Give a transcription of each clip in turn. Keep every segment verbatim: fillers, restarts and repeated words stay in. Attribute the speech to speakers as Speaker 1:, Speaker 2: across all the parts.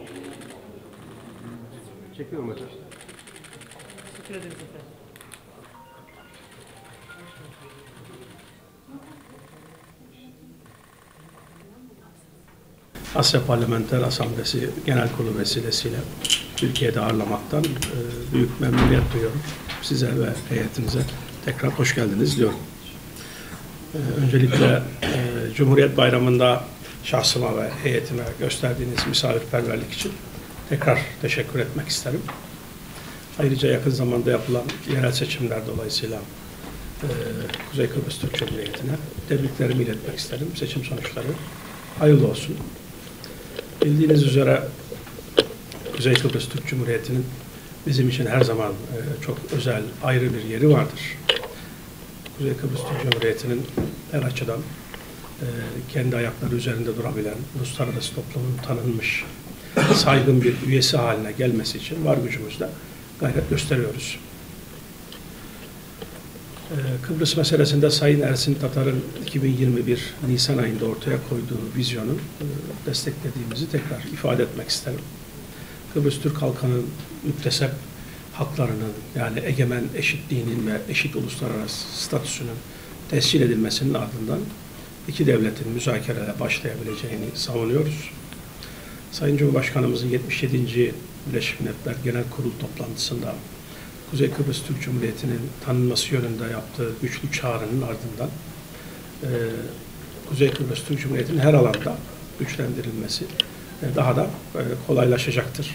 Speaker 1: Çekiyorum hocam.
Speaker 2: Teşekkür ederiz efendim.
Speaker 3: Asya Parlamenter Asamblesi Genel Kurulu vesilesiyle Türkiye'de ağırlamaktan e, büyük memnuniyet duyuyorum. Size ve heyetinize tekrar hoş geldiniz diyorum. E, öncelikle e, Cumhuriyet Bayramı'nda şahsıma ve heyetime gösterdiğiniz misafirperverlik için tekrar teşekkür etmek isterim. Ayrıca yakın zamanda yapılan yerel seçimler dolayısıyla e, Kuzey Kıbrıs Türk Cumhuriyeti'ne tebriklerimi iletmek isterim. Seçim sonuçları hayırlı olsun. Bildiğiniz üzere Kuzey Kıbrıs Türk Cumhuriyeti'nin bizim için her zaman e, çok özel, ayrı bir yeri vardır. Kuzey Kıbrıs Türk Cumhuriyeti'nin her açıdan e, kendi ayakları üzerinde durabilen, uluslararası toplumun tanınmış, saygın bir üyesi haline gelmesi için var gücümüzle gayret gösteriyoruz. E, Kıbrıs meselesinde Sayın Ersin Tatar'ın iki bin yirmi bir Nisan ayında ortaya koyduğu vizyonu e, desteklediğimizi tekrar ifade etmek isterim. Kıbrıs Türk halkının müktesep haklarının, yani egemen eşitliğinin ve eşit uluslararası statüsünün tescil edilmesinin ardından iki devletin müzakerelere başlayabileceğini savunuyoruz. Sayın Cumhurbaşkanımızın yetmiş yedinci Birleşmiş Milletler Genel Kurulu toplantısında Kuzey Kıbrıs Türk Cumhuriyeti'nin tanınması yönünde yaptığı güçlü çağrının ardından e, Kuzey Kıbrıs Türk Cumhuriyeti'nin her alanda güçlendirilmesi e, daha da e, kolaylaşacaktır.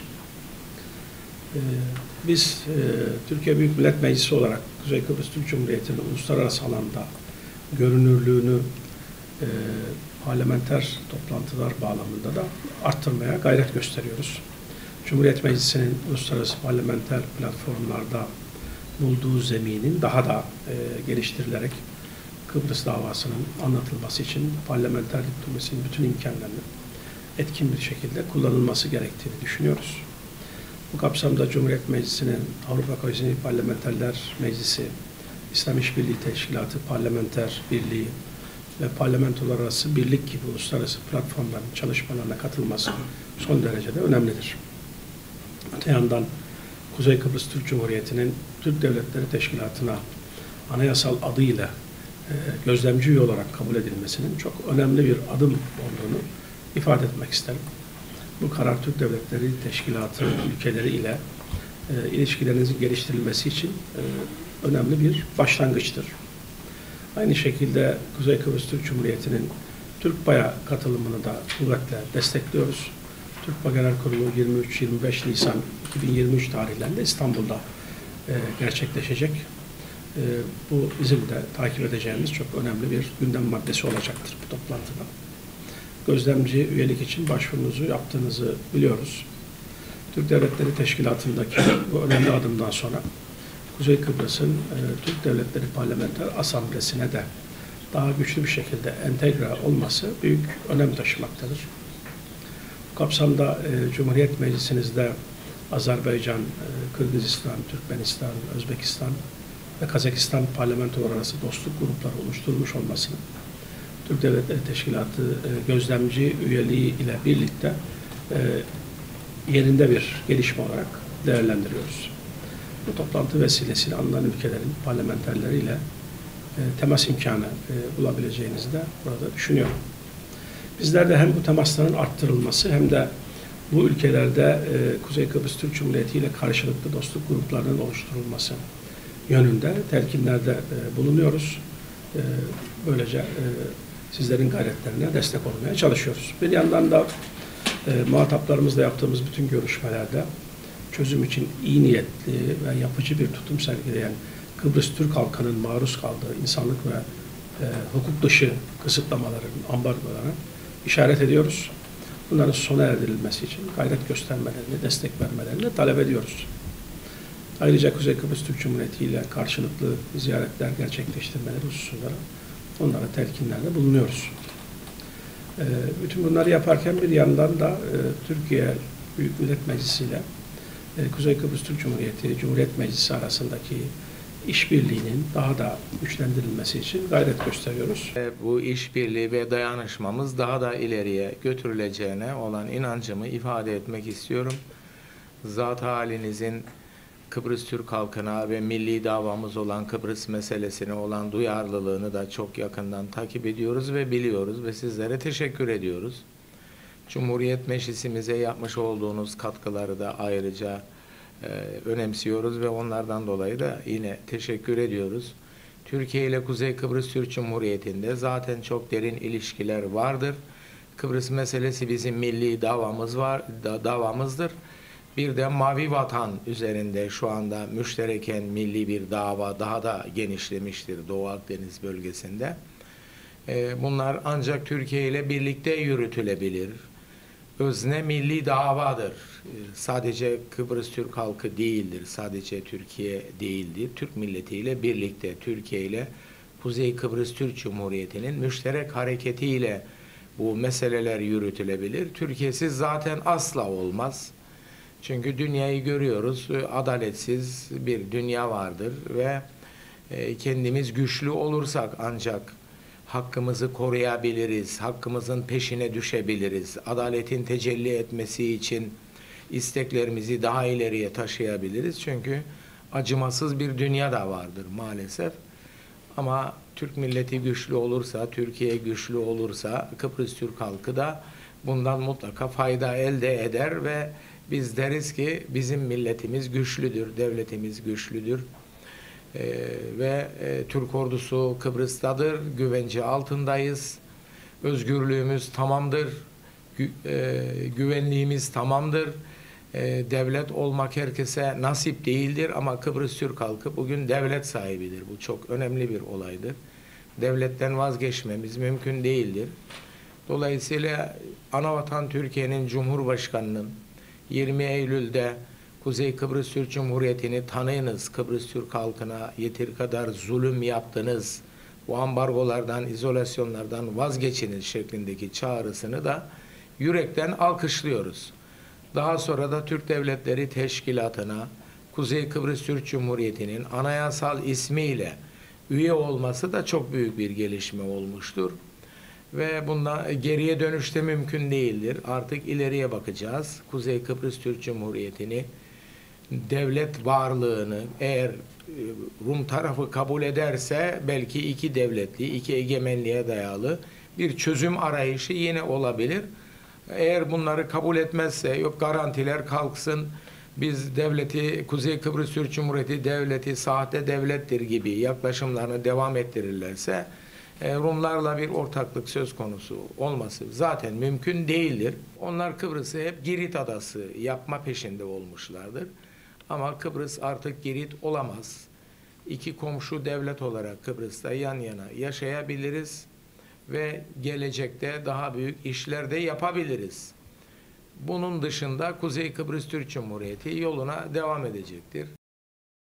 Speaker 3: E, biz e, Türkiye Büyük Millet Meclisi olarak Kuzey Kıbrıs Türk Cumhuriyeti'nin uluslararası alanda görünürlüğünü e, parlamenter toplantılar bağlamında da arttırmaya gayret gösteriyoruz. Cumhuriyet Meclisi'nin uluslararası parlamenter platformlarda bulduğu zeminin daha da e, geliştirilerek Kıbrıs davasının anlatılması için parlamenter diplomasinin bütün imkanlarını etkin bir şekilde kullanılması gerektiğini düşünüyoruz. Bu kapsamda Cumhuriyet Meclisi'nin Avrupa Konseyi Parlamenterler Meclisi, İslam İşbirliği Teşkilatı Parlamenter Birliği ve parlamentolar arası birlik gibi uluslararası platformların çalışmalarına katılması son derece de önemlidir. Öte yandan Kuzey Kıbrıs Türk Cumhuriyeti'nin Türk Devletleri Teşkilatı'na anayasal adıyla e, gözlemci üye olarak kabul edilmesinin çok önemli bir adım olduğunu ifade etmek isterim. Bu karar Türk Devletleri Teşkilatı ülkeleri ile e, ilişkilerinizin geliştirilmesi için e, önemli bir başlangıçtır. Aynı şekilde Kuzey Kıbrıs Türk Cumhuriyeti'nin TÜRKBA'ya katılımını da kuvvetle destekliyoruz. TÜRKBA Genel Kurulu yirmi üç yirmi beş Nisan iki bin yirmi üç tarihlerinde İstanbul'da e, gerçekleşecek. E, bu bizim de takip edeceğimiz çok önemli bir gündem maddesi olacaktır bu toplantıda. Gözlemci üyelik için başvurunuzu yaptığınızı biliyoruz. Türk Devletleri Teşkilatı'ndaki bu önemli adımdan sonra Kuzey Kıbrıs'ın e, Türk Devletleri Parlamenter Asamblesi'ne de daha güçlü bir şekilde entegre olması büyük önem taşımaktadır. Bu kapsamda e, Cumhuriyet Meclisinizde Azerbaycan, e, Kırgızistan, Türkmenistan, Özbekistan ve Kazakistan parlamentolar arası dostluk grupları oluşturulmuş olmasını Türk Devletleri Teşkilatı e, gözlemci üyeliği ile birlikte e, yerinde bir gelişme olarak değerlendiriyoruz. Bu toplantı vesilesiyle alınan ülkelerin parlamenterleriyle e, temas imkanı e, bulabileceğinizi de burada düşünüyorum. Bizler de hem bu temasların arttırılması hem de bu ülkelerde e, Kuzey Kıbrıs Türk Cumhuriyeti ile karşılıklı dostluk gruplarının oluşturulması yönünde telkinlerde e, bulunuyoruz. E, böylece e, sizlerin gayretlerine destek olmaya çalışıyoruz. Bir yandan da e, muhataplarımızla yaptığımız bütün görüşmelerde çözüm için iyi niyetli ve yapıcı bir tutum sergileyen Kıbrıs Türk halkının maruz kaldığı insanlık ve e, hukuk dışı kısıtlamaların, ambargolara işaret ediyoruz. Bunların sona erdirilmesi için gayret göstermelerini, destek vermelerini talep ediyoruz. Ayrıca Kuzey Kıbrıs Türk Cumhuriyeti ile karşılıklı ziyaretler gerçekleştirmeleri hususunda onlara telkinlerde bulunuyoruz. E, bütün bunları yaparken bir yandan da e, Türkiye Büyük Millet Meclisi ile e, Kuzey Kıbrıs Türk Cumhuriyeti Cumhuriyet Meclisi arasındaki işbirliğinin daha da güçlendirilmesi için gayret gösteriyoruz.
Speaker 4: Bu işbirliği ve dayanışmamız daha da ileriye götürüleceğine olan inancımı ifade etmek istiyorum. Zat halinizin Kıbrıs Türk halkına ve milli davamız olan Kıbrıs meselesine olan duyarlılığını da çok yakından takip ediyoruz ve biliyoruz ve sizlere teşekkür ediyoruz. Cumhuriyet Meclisimize yapmış olduğunuz katkıları da ayrıca e, önemsiyoruz ve onlardan dolayı da yine teşekkür ediyoruz. Türkiye ile Kuzey Kıbrıs Türk Cumhuriyeti'nde zaten çok derin ilişkiler vardır. Kıbrıs meselesi bizim milli davamız var, da, davamızdır. Bir de Mavi Vatan üzerinde şu anda müştereken milli bir dava daha da genişlemiştir Doğu Akdeniz bölgesinde. E, bunlar ancak Türkiye ile birlikte yürütülebilir. Özne milli davadır. Sadece Kıbrıs Türk halkı değildir. Sadece Türkiye değildir. Türk milletiyle birlikte Türkiye ile Kuzey Kıbrıs Türk Cumhuriyeti'nin müşterek hareketiyle bu meseleler yürütülebilir. Türkiye'siz zaten asla olmaz. Çünkü dünyayı görüyoruz. Adaletsiz bir dünya vardır ve kendimiz güçlü olursak ancak hakkımızı koruyabiliriz, hakkımızın peşine düşebiliriz, adaletin tecelli etmesi için isteklerimizi daha ileriye taşıyabiliriz. Çünkü acımasız bir dünya da vardır maalesef. Ama Türk milleti güçlü olursa, Türkiye güçlü olursa Kıbrıs Türk halkı da bundan mutlaka fayda elde eder ve biz deriz ki bizim milletimiz güçlüdür, devletimiz güçlüdür. Ee, ve e, Türk ordusu Kıbrıs'tadır, güvence altındayız, özgürlüğümüz tamamdır, gü, e, güvenliğimiz tamamdır. E, devlet olmak herkese nasip değildir ama Kıbrıs Türk halkı bugün devlet sahibidir. Bu çok önemli bir olaydır. Devletten vazgeçmemiz mümkün değildir. Dolayısıyla Anavatan Türkiye'nin Cumhurbaşkanı'nın yirmi Eylül'de Kuzey Kıbrıs Türk Cumhuriyeti'ni tanıyınız, Kıbrıs Türk halkına yeter kadar zulüm yaptınız, bu ambargolardan, izolasyonlardan vazgeçiniz şeklindeki çağrısını da yürekten alkışlıyoruz. Daha sonra da Türk Devletleri Teşkilatı'na Kuzey Kıbrıs Türk Cumhuriyeti'nin anayasal ismiyle üye olması da çok büyük bir gelişme olmuştur. Ve bundan geriye dönüşte mümkün değildir. Artık ileriye bakacağız. Kuzey Kıbrıs Türk Cumhuriyeti'ni, devlet varlığını eğer Rum tarafı kabul ederse belki iki devletli, iki egemenliğe dayalı bir çözüm arayışı yine olabilir. Eğer bunları kabul etmezse, yok garantiler kalksın, biz devleti, Kuzey Kıbrıs Türk Cumhuriyeti devleti sahte devlettir gibi yaklaşımlarını devam ettirirlerse Rumlarla bir ortaklık söz konusu olması zaten mümkün değildir. Onlar Kıbrıs'ı hep Girit adası yapma peşinde olmuşlardır. Ama Kıbrıs artık Girit olamaz. İki komşu devlet olarak Kıbrıs'ta yan yana yaşayabiliriz ve gelecekte daha büyük işler de yapabiliriz. Bunun dışında Kuzey Kıbrıs Türk Cumhuriyeti yoluna devam edecektir.